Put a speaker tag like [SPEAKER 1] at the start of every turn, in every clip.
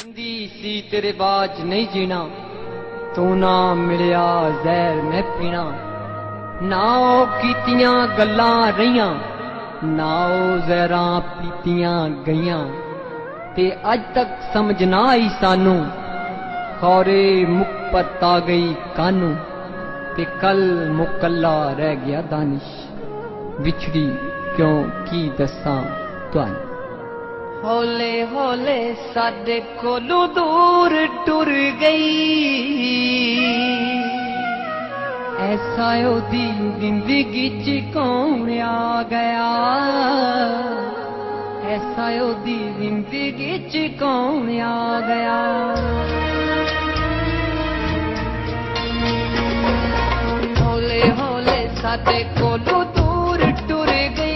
[SPEAKER 1] जिंदी सी तेरे बाज नहीं जीना, तू ना मिलिया जहर मैं पीना। ना ओ कीतियां गल्लां रहियां, ना ओ जहरां पीतियां गईयां। ते अज तक समझ ना आई सानू, खौरे मुक पता गई कानू। ते कल मुकल्ला रह गया दानिश, बिछड़ी क्यों की दसां तुहानू। हौले हौले साडे कोलों दूर टुर गई, ऐसा ओदी जिंदगी च कौन आ गया। ऐसा ओदी जिंदगी च कौन आ गया। हौले हौले साडे कोलों दूर टुर गई,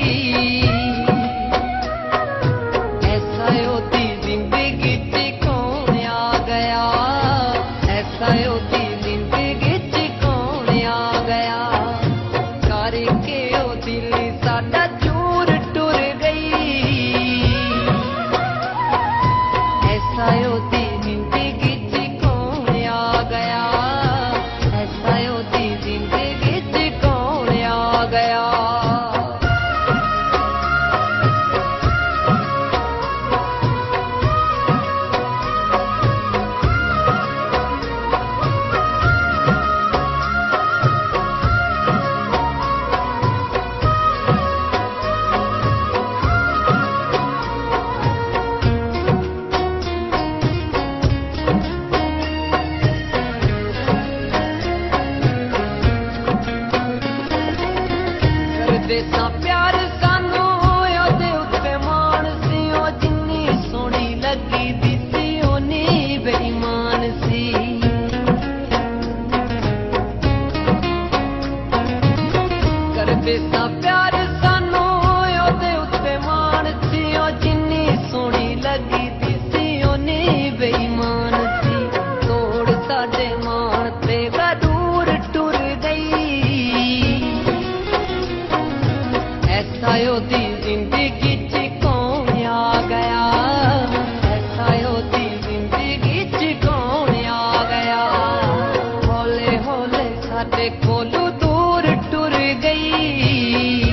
[SPEAKER 1] देसा प्यार सानू ओदे उत्ते मान सी। ओ जिन्नी सोहनी लगी दी सी ओनी बेईमान सी। कर देसा प्यार सानू ओदे उत्ते मान सी। ओ जिन्नी सोहनी लगी दी सी ओनी बेईमान सी। तोड़ साडे मान ते दूर टुर गई, ऐसा ओदी जिंदगी च कौन आ गया। ऐसा ओदी जिंदगी च कौन आ गया। हौले हौले साडे कोलों दूर टुर गई,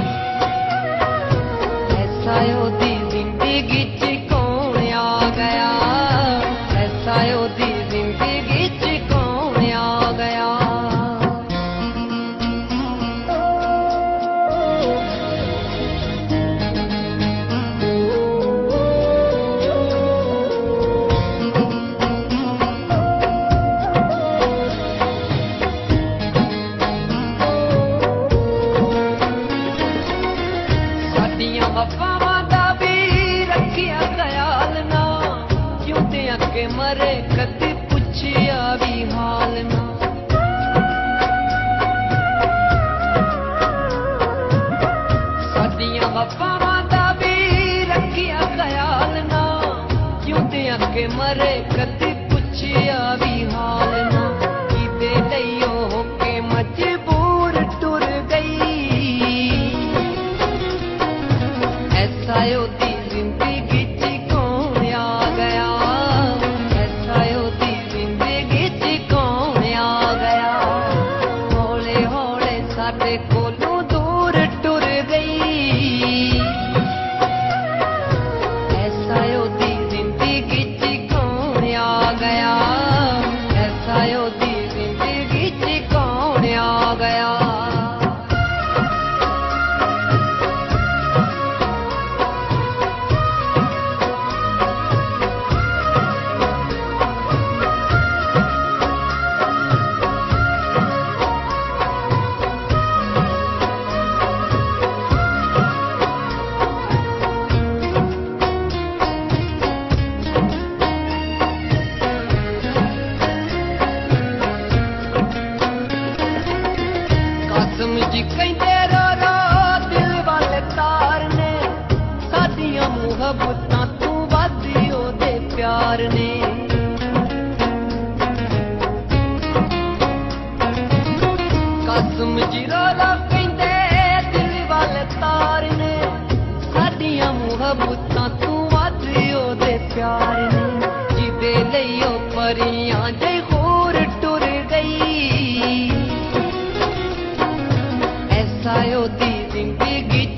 [SPEAKER 1] ऐसा ओदी जिंदगी च कौन आ गया। ऐसा ओदी जिंदगी च कौन आ गया। अफवाहां दा भी रखिया ख्याल ना, जिउंदे अगे मरे कदी पुछिया भी हाल ना। साडियां अफवाहां दा भी रखिया ख्याल ना, जिउंदे अगे मरे कदी पुछिया भी हाल ना। किदे लईओ होके मजबूर टुर गई, ऐसा ओदी जिंदगी च कौन आ गया। ऐसा ओदी जिंदगी च कौन आ गया। हौले हौले साडे कोलों दूर टुर गई, ऐसा ओदी जिंदगी च कौन आ गया। ऐसा ओदी जिंदगी च कौन आ गया। कसम जी कहंदे रो रो दिल वाले तार ने, साडियां मुहब्बतां तू वधी ओदे प्यार ने। कसम जी रो रो कहंदे दिल वाले तार ने, साडियां मुहब्बतां तू वधी ओदे प्यार ने। ਉਹਦੀ ਜ਼ਿੰਦਗੀ